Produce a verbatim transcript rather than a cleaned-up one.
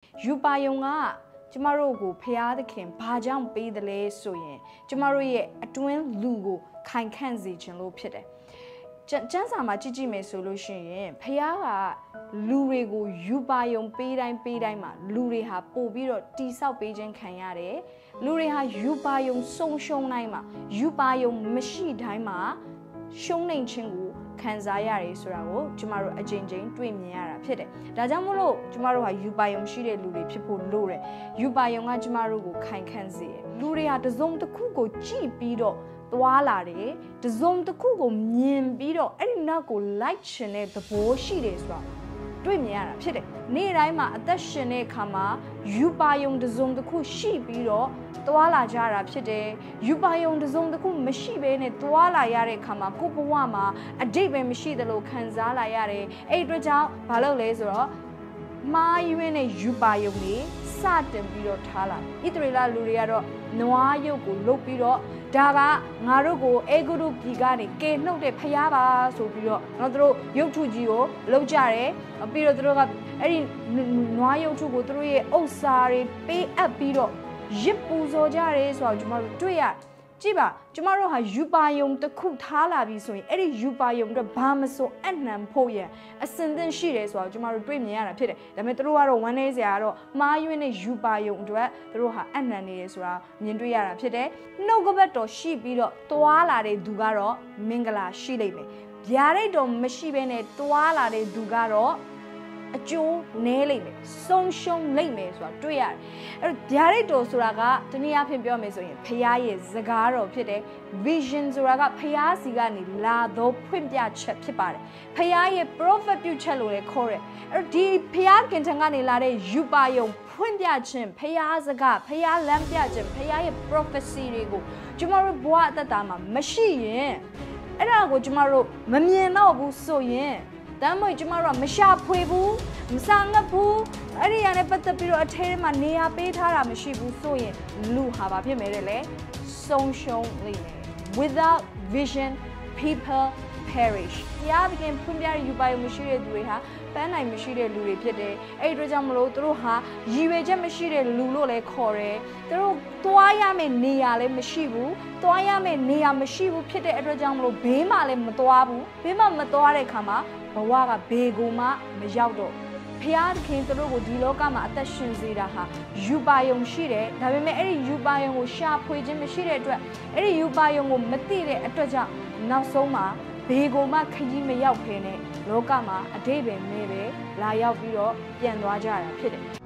ယူပါယုံကကျမတို့ကိုဖျားသခင်ဘာကြောင့်ပေးတယ်လဲဆိုရင်ကျမတို့ရဲ့အတွင်းလူကိုခိုင်ခန့်စေခြင်းလို့ဖြစ်တယ်ကျန်းစာမှာကြည့်ကြည့်မယ်ဆိုလို့ရှိရင်ဖျားကလူတွေကိုယူပါယုံပေးတိုင်းပေးတိုင်းမှာလူတွေဟာပို့ပြီးတော့တိဆောက်ပေးခြင်းခံရတယ်လူတွေဟာယူပါယုံဆုံရှုံတိုင်းမှာယူပါယုံမရှိတိုင်းမှာရှုံးနေခြင်းကိုခံစားရတယ်ဆိုတာကိုကျမတို့အကြိမ်ကြိမ်တွေ့မြင်ရတာဖြစ်တယ်။ဒါကြောင့်မို့လို့ကျမတို့ဟာယူပါယုံရှိတဲ့လူတွေဖြစ်ဖို့လိုတယ်။ယူပါယုံကကျမတို့ကိုခိုင်ခန့်စေတယ်။လူတွေဟာတစုံတစ်ခုကိုကြည့်ပြီးတော့သွားလာတယ်။တစုံတစ်ခုကိုမြင်ပြီးတော့အဲ့ဒီနောက်ကိုလိုက်ချင်တဲ့သဘောရှိတယ်ဆိုတာတွေ့မြင်ရတာဖြစ်တယ်။နေ့တိုင်းမှာအသက်ရှင်တဲ့အခါမှာယူပါယုံတစုံတစ်ခုရှိပြီးတော့သွားလာကြတာဖြစ်တယ်။ယူပါယုံတစုံတစ်ခုမရှိဘဲနဲ့သွားလာရတဲ့အခါမှာကိုယ့်ဘဝမှာအတိတ်ပဲမရှိသလိုခံစားလာရတယ်။အဲ့ဒီအတွက်ကြောင့်ဘာလုပ်လဲဆိုတော့မာယွင်းနဲ့ယူပါယုံတွေစတင်ပြီးတော့ထားလာဣသရေလလူတွေကတော့နွားရုပ်ကိုလုတ်ပြီးတော့ဒါကငါတို့ကိုအေဂုရုပြည်ကနေကယ်နှုတ်တဲ့ဖျားပါဆိုပြီးတော့တော့သူတို့ရုပ်ထုကြီးကိုလှုပ်ကြတယ်ပြီးတော့သူတို့ကအဲ့ဒီနွားရုပ်ထုကိုသူတို့ရဲ့ဥစ္စာတွေပေးအပ်ပြီးတော့ရစ်ပူဇော်ကြတယ်ဆိုတော့ကျွန်တော်တို့တွေ့ရကြည့်ပါကျမတို့ဟာယူပါယုံတစ်ခုထားလာပြီဆိုရင်အဲ့ဒီယူပါယုံတော့ဘာမဆိုအနှံဖို့ရအစင်သင့်ရှိတယ်ဆိုတော့ကျမတို့တွေ့မြင်ရတာဖြစ်တယ်ဒါပေမဲ့တို့ကတော့ဝမ်းနေစရာကတော့မာယွင်းနဲ့ယူပါယုံအတွက်တို့ဟာအနှံနေတယ်ဆိုတာမြင်တွေ့ရတာဖြစ်တယ်နှုတ်ကပတ်တော်ရှိပြီးတော့သွားလာတဲ့သူကတော့မင်္ဂလာရှိလိမ့်မယ်ဗျာဒိတ်တော်မရှိဘဲနဲ့သွားလာတဲ့သူကတော့အကျိုးနဲလိမ့်မယ်ဆုံးရှုံးလိမ့်မယ်ဆိုတာတွေ့ရတယ်အဲ့တော့ဗျာဒိတ်တော်ဆိုတာကတနည်းအားဖြင့်ပြောမယ်ဆိုရင်ဖျားရဲ့စကားတော်ဖြစ်တယ် vision ဆိုတာကဖျားစီကနေလာသောဖွင့်ပြချက်ဖြစ်ပါတယ်ဖျားရဲ့ prophet ပြုချက်လို့လည်းခေါ်တယ်အဲ့တော့ဒီဖျားခင်ထံကနေလာတဲ့ယူပါယုံဖွင့်ပြခြင်းဖျားစကားဖျားလမ်းပြခြင်းဖျားရဲ့ prophecy တွေကိုကျမတို့ဘဝအသက်တာမှာမရှိရင်အဲ့ဒါကိုကျမတို့မမြင်တော့ဘူးဆိုရင်တမ်းမွေကျမတို့ကမရှာဖွေဘူးမစာငတ်ဘူးအဲ့ဒီရနဲ့ပတ်သက်ပြီးတော့အထဲမှာနေရာပေးထားတာမရှိဘူးဆိုရင်လူဟာဘာဖြစ်မယ်လဲဆုံးရှုံးလိမ့်မယ် without vision people perish ရားသခင်ဖွင့်ပြတဲ့ယူပါယုံမရှိတဲ့သူတွေဟာပန်းနိုင်မရှိတဲ့လူတွေဖြစ်တယ်အဲ့ဒီအတွက်ကြောင့်မလို့သူတို့ဟာရည်ရွယ်ချက်မရှိတဲ့လူလို့လည်းခေါ်တယ်သူတို့သွားရမယ့်နေရာလည်းမရှိဘူးသွားရမယ့်နေရာမရှိဘူးဖြစ်တဲ့အတွက်ကြောင့်မလို့ဘေးမှလည်းမသွားဘူးဘေးမှမသွားတဲ့အခါမှာဘဝကဘေကိုမှမရောက်တော့ဖျားသခင်သူတို့ကိုဒီလောကမှာအသက်ရှင်စေတာဟာယူပါယုံရှိတယ်ဒါပေမဲ့အဲ့ဒီယူပါယုံကိုရှာဖွေခြင်းမရှိတဲ့အတွက်အဲ့ဒီယူပါယုံကိုမသိတဲ့အတွက်ကြောင့်နောက်ဆုံးမှာဘေကိုမှခကြီးမရောက်ခဲနဲ့လောကမှာအတိတ်ပဲမဲပဲလာရောက်ပြီးတော့ပြန်သွားကြတာဖြစ်တယ်